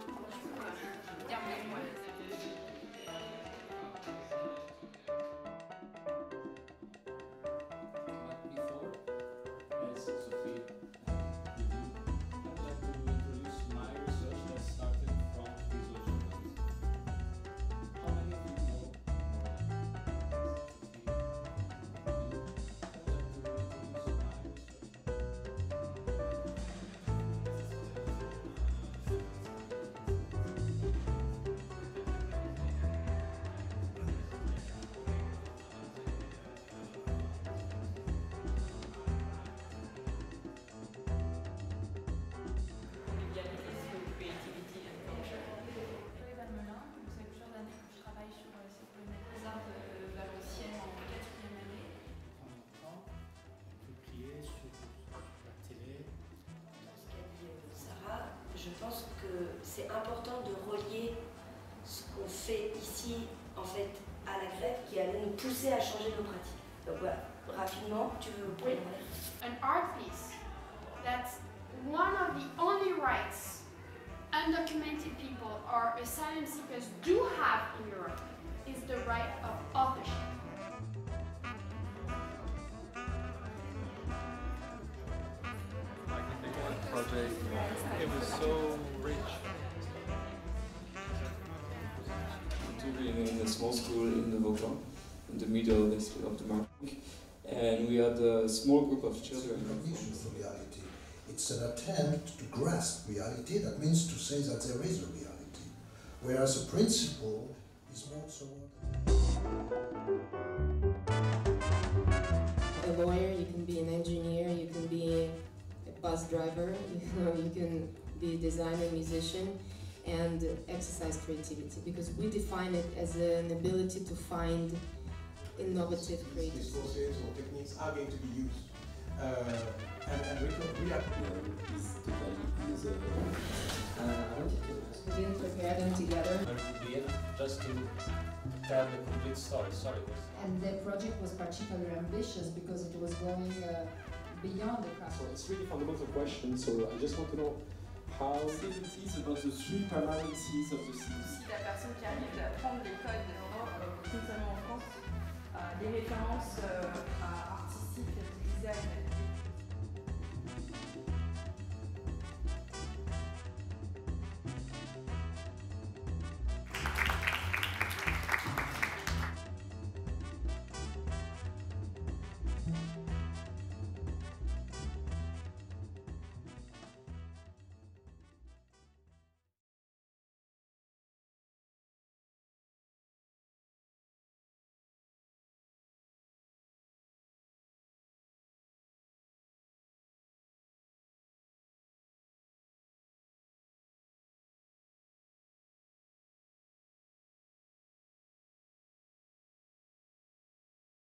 Je pense que c'est important de relier ce qu'on fait ici en fait à la grève qui allait nous pousser à changer nos pratiques. Donc voilà, rapidement, tu veux with an art piece that's one of the only rights undocumented people or asylum seekers do have in Europe is the right of authorship. Project. It was so rich. Tutoring in a small school in the Vaucluse, in the middle of the Martinique, and we had a small group of children. Recognition of reality. It's an attempt to grasp reality. That means to say that there is a reality, whereas a principle is more so. A lawyer, you can be an engineer, you can be a bus driver, you can be a designer, musician, and exercise creativity, because we define it as an ability to find innovative creativity. These processes or techniques are going to be used, and we are We didn't prepare them together. Just to tell the complete story. And the project was particularly ambitious because it was going beyond the craft. So it's really fundamental question, so I just want to know how... It's about the three primary C's of the C's. Si la personne qui arrive à prendre les codes, notamment en France, des références artistiques, design,